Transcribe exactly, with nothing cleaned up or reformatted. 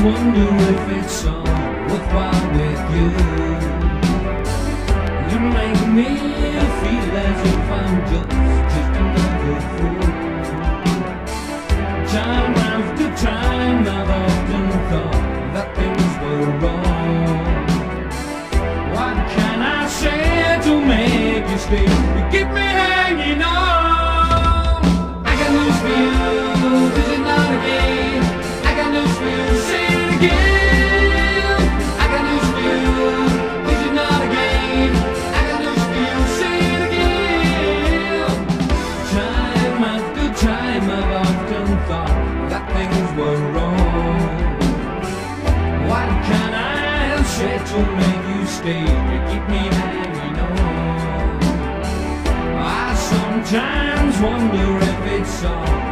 wonder if it's all worthwhile with you. You make me feel as if I'm just, just another fool. Time after time I've often thought that things were wrong. What can I say to make you stay? You keep me hanging on. I got news for you, this is not a game. I got news for you, say it again. I got news for you, this is not a game. I got news for you, say it again. Time after time I've often thought that things were wrong. What can I say to make you stay? You keep me hanging on. I sometimes wonder if it's all